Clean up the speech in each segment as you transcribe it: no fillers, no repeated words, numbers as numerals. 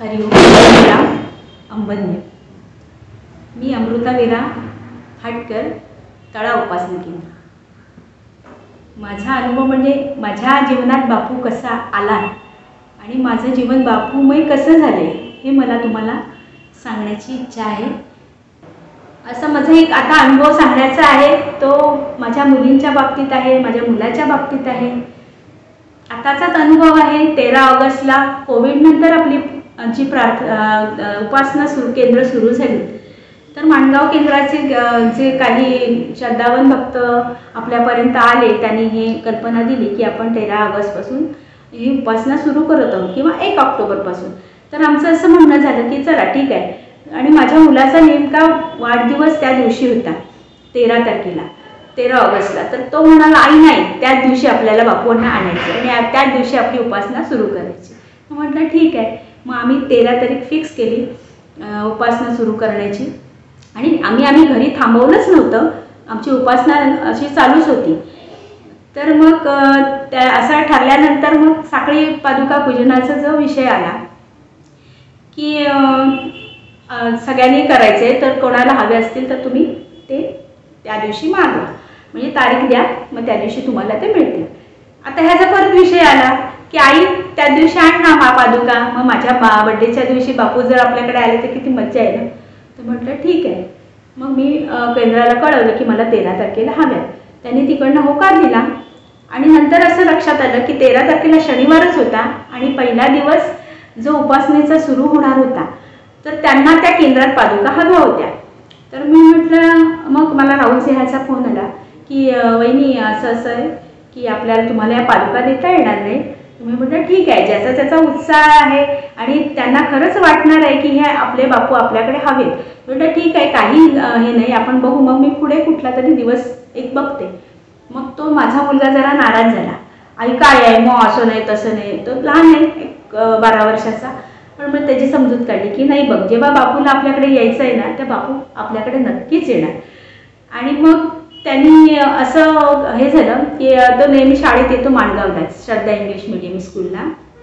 हरिओम वीरा अंबन्य। मी अमृता वीरा हटकर तळा उपासना केंद्र। माझा अनुभव म्हणजे माझ्या जीवनात बापू कसा आला आणि माझं जीवन बापूमय कसं झाले हे मला तुम्हाला सांगण्याची इच्छा आहे। असा माझा एक आता अनुभव सांगण्याचा आहे तो माझ्या मुलींच्या बाबतीत आहे, माझ्या मुलाच्या बाबतीत आहे। आताचाच अनुभव आहे। 13 ऑगस्टला कोविड नंतर आपली जी उपासना केंद्र सुरू झाली तर माणगाव केंद्राचे जे काही श्रद्धावान भक्त आपल्यापर्यंत आले त्यांनी हे कल्पना दिली की आपण 13 ऑगस्टपासून ही उपासना सुरू करत आहोत किंवा 1 ऑक्टोबरपासून। तर आमचं असं म्हणणं झालं की चला ठीक आहे। आणि माझ्या मुलाचा नेमका वाढदिवस त्या दिवशी होता 13 तारखेला 13 ऑगस्टला। तर तो म्हणाला आई नाही त्याच दिवशी आपल्याला बापूंना आणायचं आणि त्याच दिवशी आपली उपासना सुरू करायची। म्हटलं ठीक आहे। मग आम्ही 13 तारीख फिक्स केली उपासना सुरू करण्याची आणि आम्ही घरी थांबवलंच नव्हतं। आमची उपासना अशी चालूच होती। तर मग त्या असं ठरल्यानंतर मग साखळी पादुका पूजनाचा जो विषय आला की सगळ्यांनी करायचे तर कोणाला हवे असतील तर तुम्ही ते त्या दिवशी मागवा, म्हणजे तारीख द्या मग त्या दिवशी तुम्हाला ते मिळतील। आता ह्याचा परत विषय आला की आई त्या दिवशी आण ना पादुका। मग माझ्या बर्थडेच्या दिवशी बापू जर आपल्याकडे आले तर किती मज्जा आहे ना। तर म्हटलं ठीक आहे। मग मी केंद्राला कळवलं की मला 13 तारखेला हव्या। त्यांनी तिकडनं होकार दिला आणि नंतर असं लक्षात आलं की 13 तारखेला शनिवारच होता आणि पहिला दिवस जो उपासनेचा सुरू होणार होता तर त्यांना त्या केंद्रात पादुका हव्या होत्या। तर मी म्हटलं मग मला राहुल सिंहाचा फोन आला की वहिनी असं आहे की आपल्याला तुम्हाला या पादुका देता येणार नाही। मी म्हटलं ठीक आहे, ज्याचा त्याचा उत्साह आहे आणि त्यांना खरंच वाटणार आहे की हे आपले बापू आपल्याकडे हवेत। म्हटलं ठीक आहे, काही हे नाही, आपण बघू। मग मी पुढे कुठला तरी दिवस एक बघते। मग तो माझा मुलगा जरा नाराज झाला, आई काय आहे मग असं नाही तसं नाही। तो लहान आहे 12 वर्षाचा। पण मग त्याची समजूत काढली की नाही बघ, जेव्हा बापूला आपल्याकडे यायचं आहे ना त्या बापू आपल्याकडे नक्कीच येणार। आणि मग त्यांनी असं हे झालं की तो नेहमी शाळेत येतो माणगावलाच श्रद्धा इंग्लिश मीडियम स्कूलला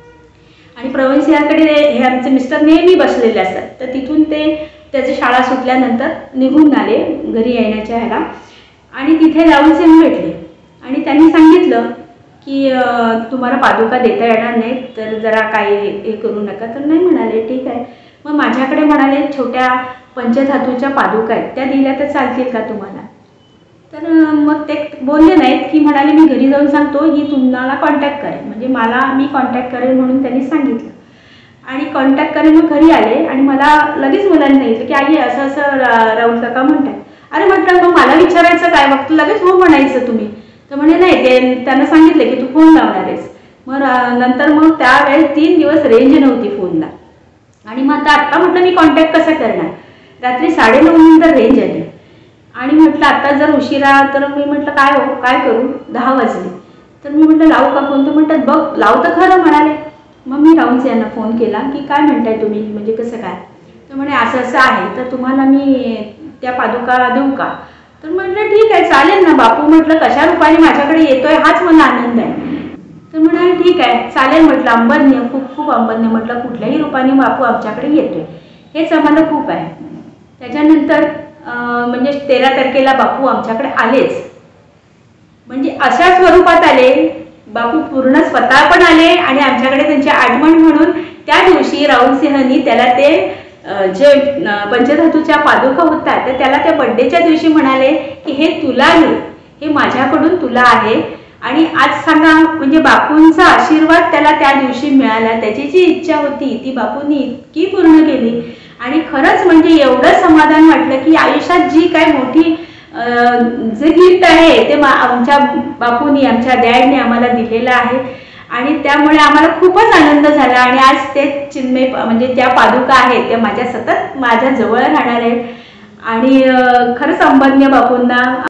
आणि प्रवीण सिंहाकडे हे आमचे मिस्टर नेहमी बसलेले असतात। तर तिथून ते त्याची शाळा सुटल्यानंतर निघून आले घरी येण्याच्या ह्याला आणि तिथे राहुल सिंह भेटले आणि त्यांनी सांगितलं की तुम्हाला पादुका देता येणार नाही तर जरा काही हे करू नका। तर नाही म्हणाले ठीक आहे। मग माझ्याकडे म्हणाले छोट्या पंचधातूच्या पादुका आहेत त्या दिल्या तर चालतील का तुम्हाला। तर मग ते बोलले नाहीत की म्हणाले मी घरी जाऊन सांगतो ही तुम्हाला कॉन्टॅक्ट करेल, म्हणजे मी कॉन्टॅक्ट करेल म्हणून त्यांनी सांगितलं आणि कॉन्टॅक्ट करेल। मग घरी आले आणि मला लगेच मुलांनी सांगितलं की आई असं असं राहुल काका म्हणतात। अरे म्हटलं मग मला विचारायचं काय, फक्त लगेच हो म्हणायचं तुम्ही। तर म्हणे नाही, ते त्यांना सांगितलं की तू फोन लावणार आहेस। मग नंतर मग त्यावेळेस 3 दिवस रेंज नव्हती फोनला आणि मग आता म्हटलं मी कॉन्टॅक्ट कसं करणार। रात्री 9:30 नंतर रेंज आली आणि म्हटलं आता जर उशिरा तर मी म्हटलं काय करू 10 वाजले। तर मी म्हटलं लावू का फोन। तर म्हणतात बघ लावू तर खरं म्हणाले। मग मी राहुल यांना फोन केला की काय म्हणताय तुम्ही, म्हणजे कसं काय। तर म्हणे असं असं आहे तर तुम्हाला मी त्या पादुका देऊ का। तर म्हटलं ठीक आहे चालेल ना बापू, म्हटलं कशा रूपाने माझ्याकडे येतोय हाच मला आनंद आहे। तर म्हणाले ठीक आहे चालेल। म्हटलं अंबन्य खूप खूप अंबन्य, म्हटलं कुठल्याही रूपाने बापू आमच्याकडे येतोय हेच आम्हाला खूप आहे। त्याच्यानंतर म्हणजे 13 तारखेला बापू आमच्याकडे आलेच, म्हणजे अशा स्वरूपात आले बापू पूर्ण स्वतः पण आले आणि आमच्याकडे त्यांची आठवण म्हणून त्या दिवशी राहुल सिंहनी त्याला ते जे पंचधातूच्या पादुका होत्या तर त्याला त्या बर्थडेच्या दिवशी म्हणाले की हे तुला घे, हे माझ्याकडून तुला आहे। आणि आज सांगा म्हणजे बापूंचा आशीर्वाद त्याला त्या दिवशी मिळाला, त्याची जी इच्छा होती ती बापूंनी इतकी पूर्ण केली आणि खरंच म्हणजे एवढं समाधान वाटलं की आयुष्यात जी काय मोठी जे गिफ्ट आहे ते आमच्या बापूंनी आमच्या डॅडने आम्हाला दिलेलं आहे आणि त्यामुळे आम्हाला खूपच आनंद झाला। आणि आज ते चिन्मय म्हणजे त्या पादुका आहेत त्या माझ्या सतत माझ्या जवळ राहणार आहेत आणि खरंच अंबन्य बापूंना